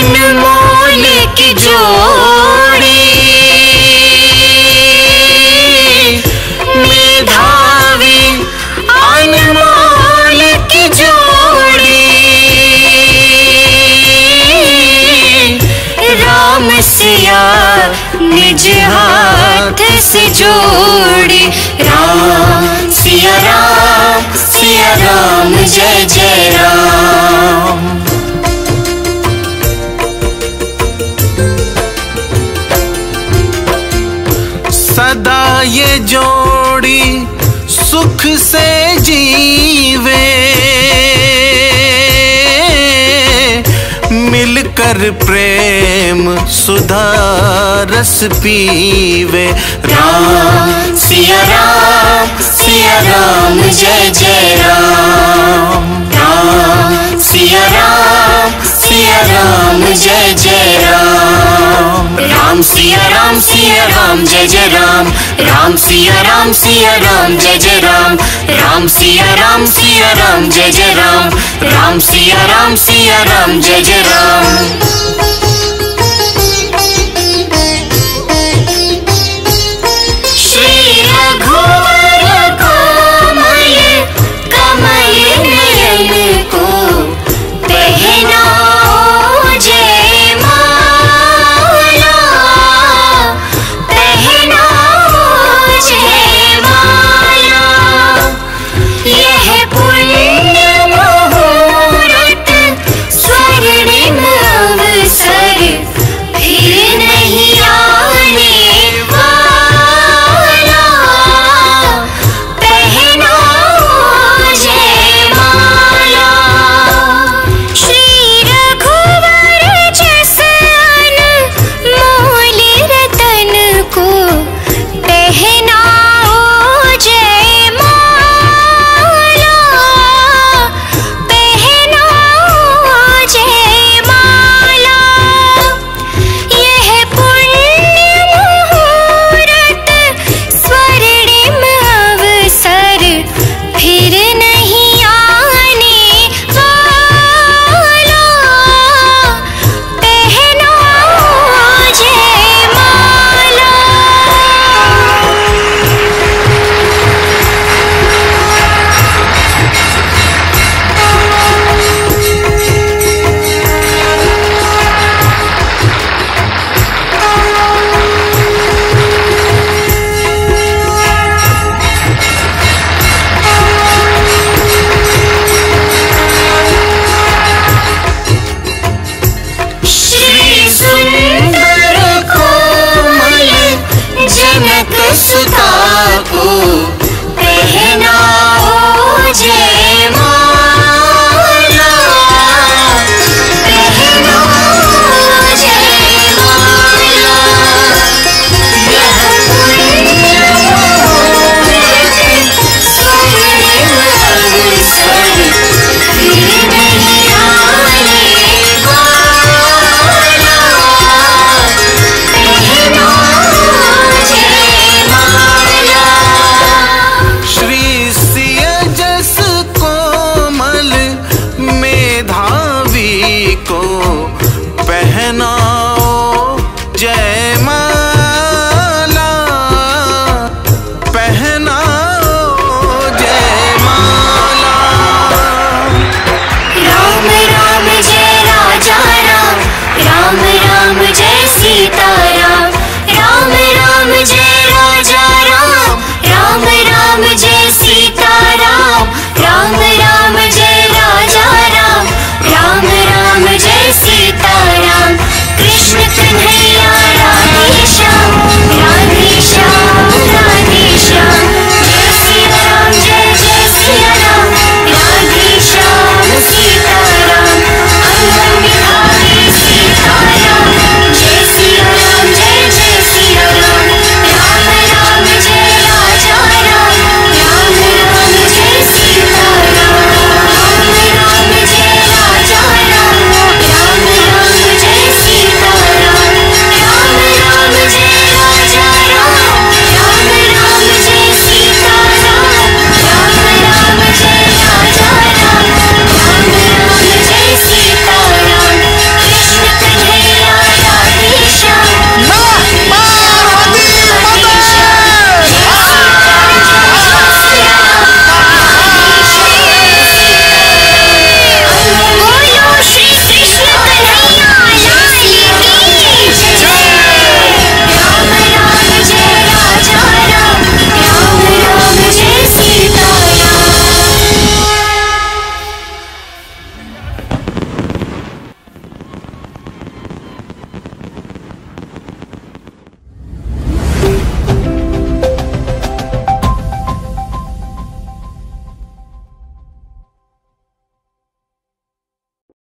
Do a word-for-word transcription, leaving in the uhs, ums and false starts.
अनमोल की जोड़ी, मेधावी अनमोल की जोड़ी, राम सिया निज हाथ से जोड़ी। राम सिया राम सिया राम जय जय राम। सदा ये जोड़ी सुख से जीवे, मिलकर प्रेम सुधा रस पीवे। राम सिया राम सिया राम जय जय राम। राम सिया राम सिया राम जय जय राम। राम सिया राम सिया राम जय जय राम। राम सिया राम सिया राम जय जय राम। राम सिया राम सिया राम जय जय राम। राम सिया राम सिया राम जय जय राम।